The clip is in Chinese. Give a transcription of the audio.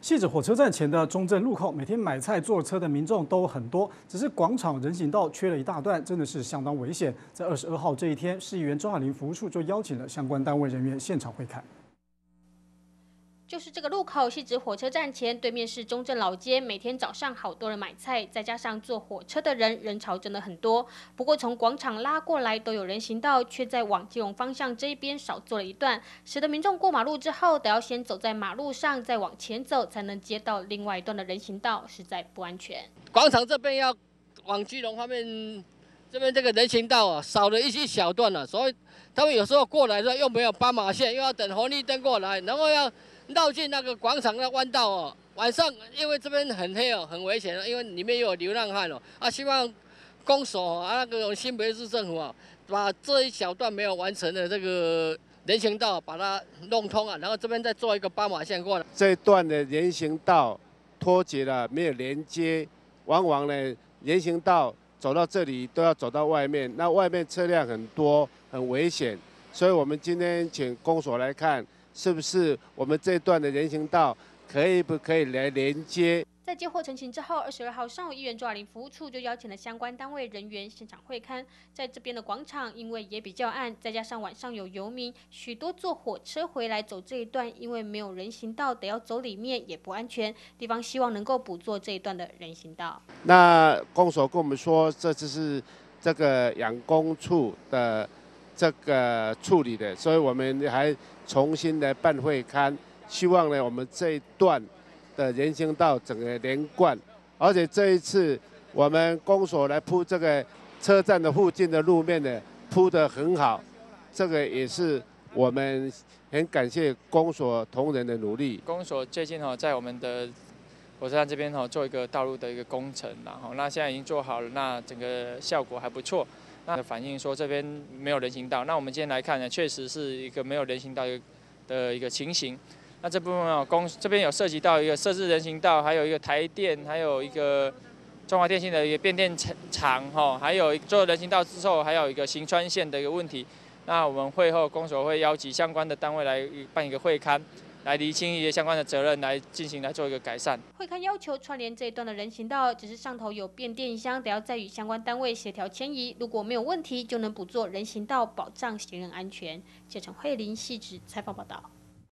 汐止火车站前的中正路口，每天买菜坐车的民众都很多，只是广场人行道缺了一大段，真的是相当危险。在22号这一天，市议员周海林服务处就邀请了相关单位人员现场会勘。 就是这个路口，汐止火车站前对面是中正老街，每天早上好多人买菜，再加上坐火车的人潮真的很多。不过从广场拉过来都有人行道，却在往基隆方向这一边少做了一段，使得民众过马路之后得要先走在马路上，再往前走才能接到另外一段的人行道，实在不安全。 广场这边要往基隆方面，这边这个人行道少了一小段了，所以他们有时候过来的时候又没有斑马线，又要等红绿灯过来，然后要绕进那个广场的弯道晚上因为这边很黑很危险因为里面又有流浪汉希望公所那个新北市政府把这一小段没有完成的这个人行道把它弄通然后这边再做一个斑马线过来。 这一段的人行道脱节了，没有连接，往往呢人行道走到这里都要走到外面，那外面车辆很多，很危险，所以我们今天请公所来看。是不是我们这段的人行道不可以来连接？ 在接获陈情之后，22号上午，议员周海林服务处就邀请了相关单位人员现场会勘。在这边的广场，因为也比较暗，再加上晚上有游民，许多坐火车回来走这一段，因为没有人行道，得要走里面也不安全。地方希望能够补做这一段的人行道。 那公所跟我们说，这就是这个养工处的这个处理的，所以我们还重新来办会勘，希望呢我们这一段的人行道整个连贯，而且这一次我们公所来铺这个车站的附近的路面呢铺得很好，这个也是我们很感谢公所同仁的努力。 公所最近在我们的火车站这边做一个道路的一个工程，那现在已经做好了，那整个效果还不错。那反映说这边没有人行道，那我们今天来看呢，确实是一个没有人行道的一个情形。那这部分这边有涉及到一个设置人行道，还有一个台电，还有一个中华电信的一个变电厂，还有做人行道之后，还有一个行川线的一个问题。那我们会后公所会邀集相关的单位来办一个会勘。来厘清一些相关的责任，来做一个改善。 会勘要求串联这一段的人行道，只是上头有变电箱，得要再与相关单位协调迁移。如果没有问题，就能补做人行道，保障行人安全。记者陈慧琳汐止采访报道。